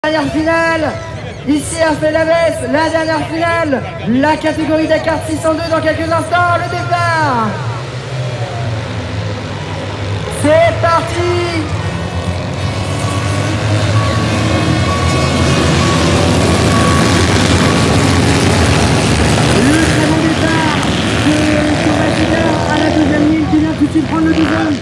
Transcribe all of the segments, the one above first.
Dernière finale, ici à Felaves, la dernière finale, la catégorie Dakar 602 dans quelques instants, le départ. C'est parti. Le très bon départ de Thomas Seger à la deuxième ligne qui vient tout de suite prendre le deuxième.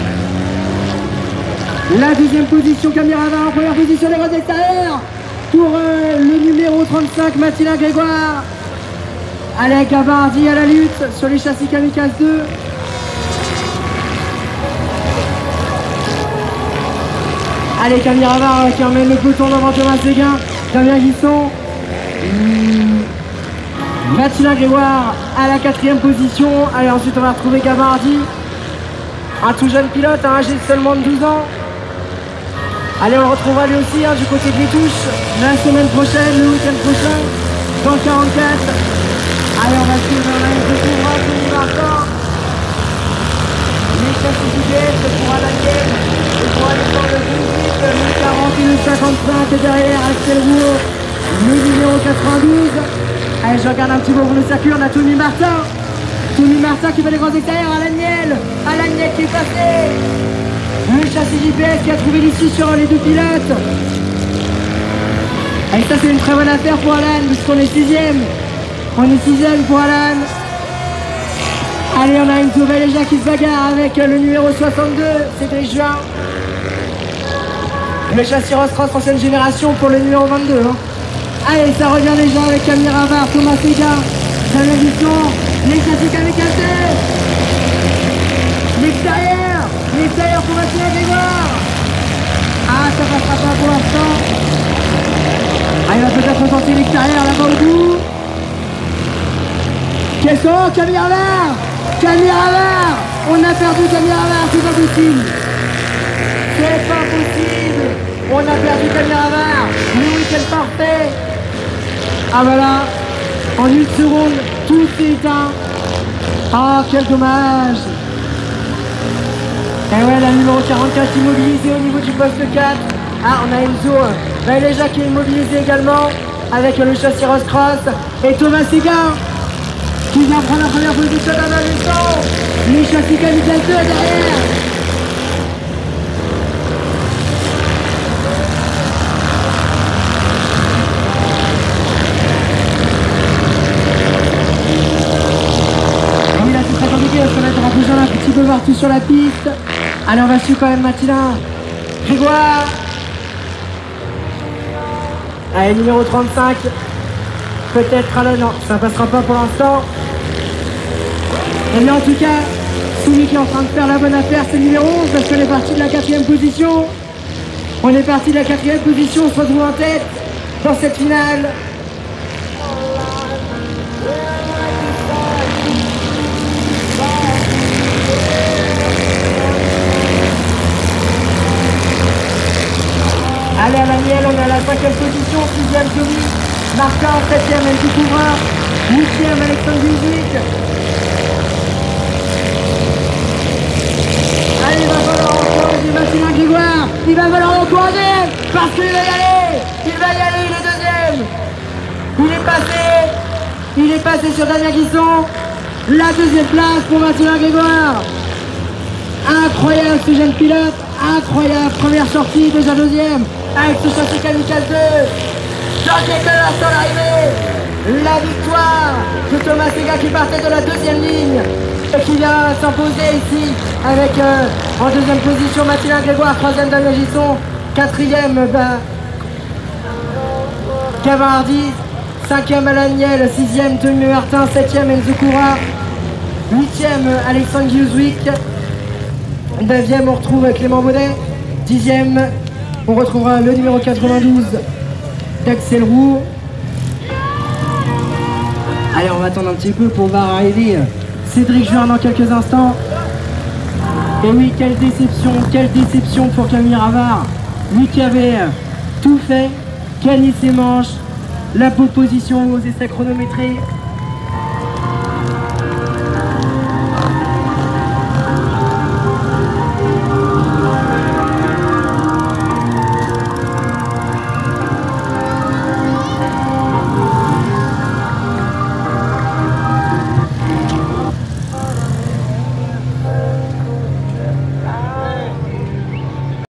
La deuxième position, Camille Ravard en première position, les grands extérieurs pour le numéro 35, Mathilda Grégoire. Alec Gabardi à la lutte sur les châssis Kamikaze 2. Allez, Camille Ravard qui emmène le peloton devant Thomas Séguin, Damien Guisson. Mathilda Grégoire à la quatrième position. Allez, ensuite on va retrouver Gabardi, un tout jeune pilote, âgé de seulement de 12 ans. Allez, on le retrouvera lui aussi du côté des touches la semaine prochaine, le week-end prochain, dans 44. Allez, on va suivre la ligne de Touvra, Tony Martin. Les châssis GPS pour Alain et pour Alexandre le 18, le 40 et le 55 et derrière Axel Roux, le numéro 92. Allez, je regarde un petit peu pour le circuit, on a Tony Martin. Tony Martin qui fait les grands extérieurs, Alain Niel qui est passé. Le châssis GPS qui a trouvé l'issue sur les deux pilotes. Et ça c'est une très bonne affaire pour Alan puisqu'on est sixième. On est sixième pour Alan. Allez, on a une Tovaléja qui se bagarre avec le numéro 62, Cédric Juin. Le châssis Ross-Cross ancienne génération pour le numéro 22. Allez, ça revient déjà avec Camille Ravard, Thomas Séguin, Damien Guisson, les châssis Kamikaze. L'extérieur pour Mathilda Grégoire. Ah, ça passera pas pour l'instant. Ah, il va peut-être tenter l'extérieur là-bas au bout. Qu'est-ce qu'on... Camille Ravard. On a perdu Camille Ravard, c'est pas possible. C'est pas possible. On a perdu Camille Ravard. Le week-end parfait. Ah voilà. En une seconde, tout s'est éteint. Ah, quel dommage. Et ouais, la numéro 44 immobilisée au niveau du poste 4. Ah, on a Enzo Valéja qui est immobilisé également avec le châssis Ross-Cross. Et Thomas Séguin qui vient prendre la première position dans l'instant. Les châssis Kamikaze 2 derrière. Oui, là c'est très compliqué parce qu'on va être en bougeant un petit peu partout sur la piste. Allez, on va suivre quand même Mathilda Grégoire. Allez, numéro 35. Peut-être, alors non, ça ne passera pas pour l'instant. Et bien en tout cas, celui qui est en train de faire la bonne affaire, c'est le numéro 11, parce qu'on est parti de la 4e position. On est parti de la 4e position, on se retrouve en tête dans cette finale. Allez, à Daniel, on est à la 5e position, 6e Johnny, Martin, 7e Enzo Touvra, 8e Alexandre Guzik. Allez, il va falloir encourager Mathilda Grégoire, il va falloir encourager parce qu'il va y aller, il est deuxième. Il est passé sur Damien Guisson, la deuxième place pour Mathilda Grégoire. Incroyable ce jeune pilote, incroyable, première sortie, déjà deuxième. Avec ce châssis Kamikaze 2, dans quelques instants l'arrivée, la victoire de Thomas Séguin qui partait de la deuxième ligne et qui vient s'imposer ici avec en deuxième position Mathilda Grégoire, troisième Damien Guisson, quatrième Gabardi, cinquième Alain Niel, sixième Tony Martin, septième Enzo Koura, huitième Alexandre Guzik, neuvième on retrouve Clément Baudet, dixième on retrouvera le numéro 92 d'Axel Roux. Allez, on va attendre un petit peu pour voir arriver Cédric Juin dans quelques instants. Et oui, quelle déception pour Camille Ravard. Lui qui avait tout fait, gagné ses manches, la pole position aux essais chronométrés.